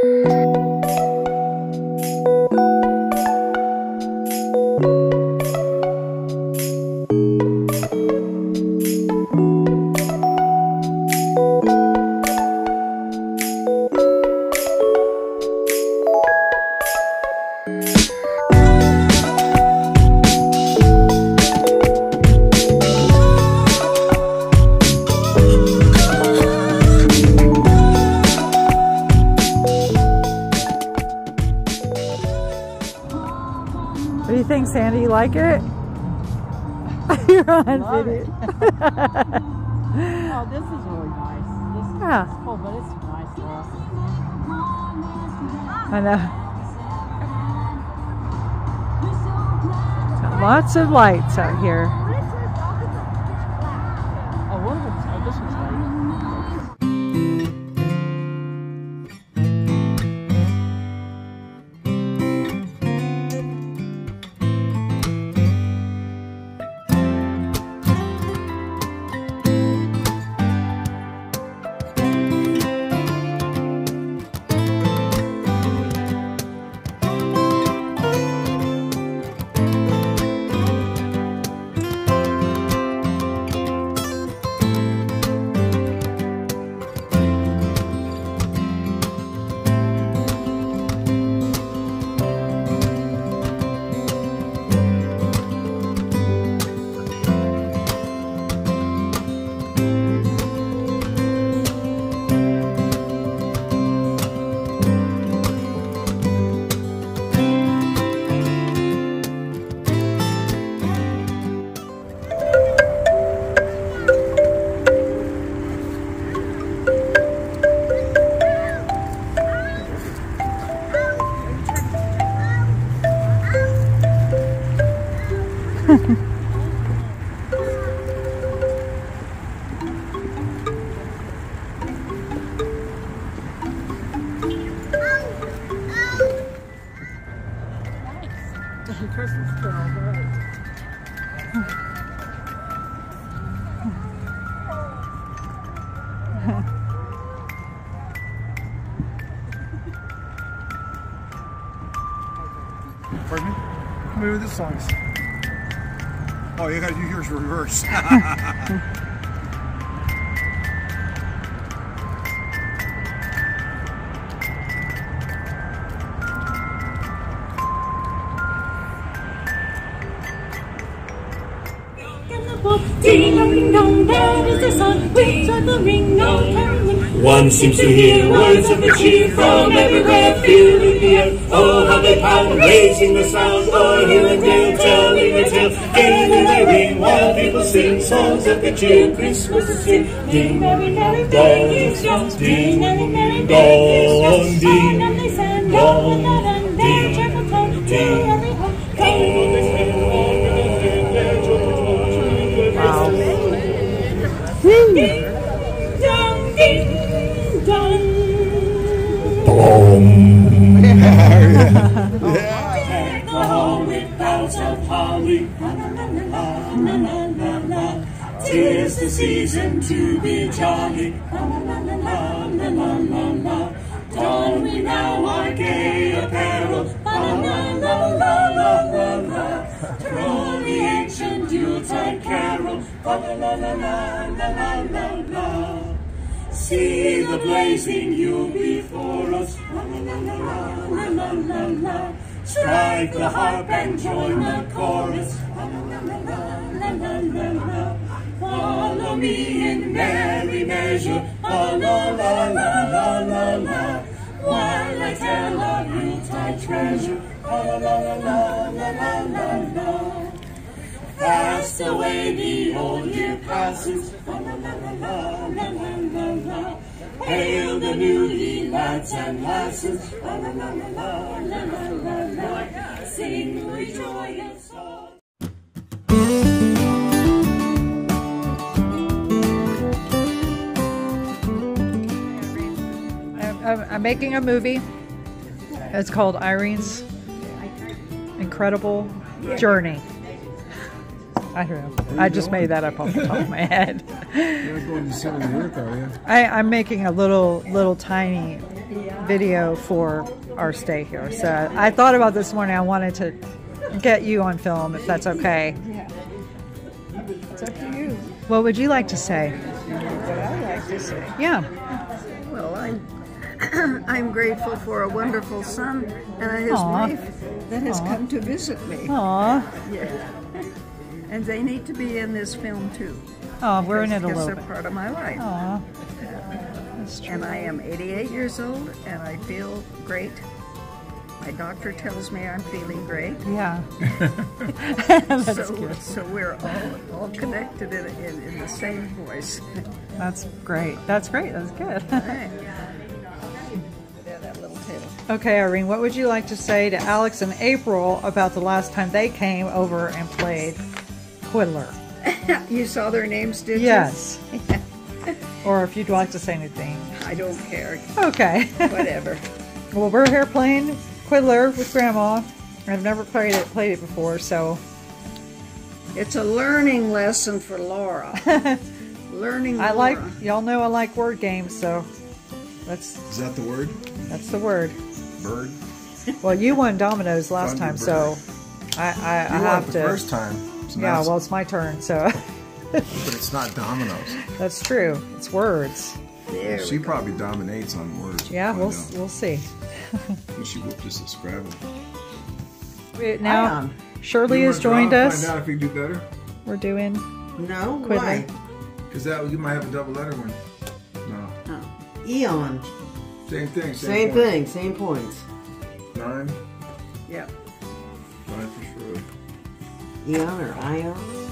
What do you think, Sandy? You like it? You're on video. Oh, this is really nice. This is cool, but it's nice though. I know. Got lots of lights out here. Oh, what is it? Oh, this one's light. Christmas tree, right? Pardon me? Maybe this song's. Oh, you gotta do yours reverse. Ding a ring dong, there is the sun. We join the ring dong caroling. One seems to hear words of the cheer from everywhere, filling the air. Oh, how they pound, raising the sound. Oh, hill and dale, telling their tale. Ding and they ring while people sing songs of good cheer. Christmas is here. Ding, merry, merry, ding, dong, ding, merry, merry, ding, ding, and they send dong, and their cheerful tone to every home. Ding dong, ding dong. Boom. Deck the hall with boughs of holly. La la la la la la la la. 'Tis the season to be jolly. La la la la la la la la. Don we now our gay apparel. La la la la la la la. Throw the ancient Yuletide carol. La la la la la la la la. See the blazing Yule before us. La la la la la la la la. Strike the harp and join the chorus. La la la la la la la la. Follow me in merry measure. La la la la la la la. While I tell of Yuletide treasure. La la la la la la la la. Fast away the old year passes. La la la la la la la la. Hail the new ye lads and lasses. La la la la la la la la. Sing we joyous song. I'm making a movie. It's called Irene's Incredible Journey. I don't know. I just made that up off the top of my head. You're not going to Center of the Earth, are you? I'm making a little tiny video for our stay here. So I thought about this morning. I wanted to get you on film, if that's okay. Yeah. It's up to you. What would you like to say? What I like to say. Yeah. Well, I'm grateful for a wonderful son and his Aw. wife that has come to visit me. Aw. Yeah. And they need to be in this film too. Oh, we're in it a Because little they're bit. part of my life. Aw. That's true. And I am 88 years old and I feel great. My doctor tells me I'm feeling great. Yeah. That's good. So we're all connected in the same voice. That's great. That's great. That's good. Right. Yeah, that little tail. Okay, Irene, what would you like to say to Alex and April about the last time they came over and played Quiddler? You saw their names, did you? Yes. Or if you'd like to say anything. I don't care. Okay. Whatever. Well, we're here playing Quiddler with Grandma. I've never played it before, so. It's a learning lesson for Laura. Learning Laura. Y'all know I like word games, so Is that the word? that's the word. Bird? Well, you won dominoes last time, so I You won have it to. the first time. So now Yeah, it's- well, it's my turn, so but it's not dominoes. that's true. It's words. There She we go. probably dominates on words. Yeah, Find we'll see. out. She whooped us at Scrabble. Now, Shirley has joined us. Find out if you do better. We're doing No, Quiddler. why? Because that you might have a double letter one. No. Eon. Same thing. Same point. thing, same points. 9. Yep. 5 for sure. Eon or Ion?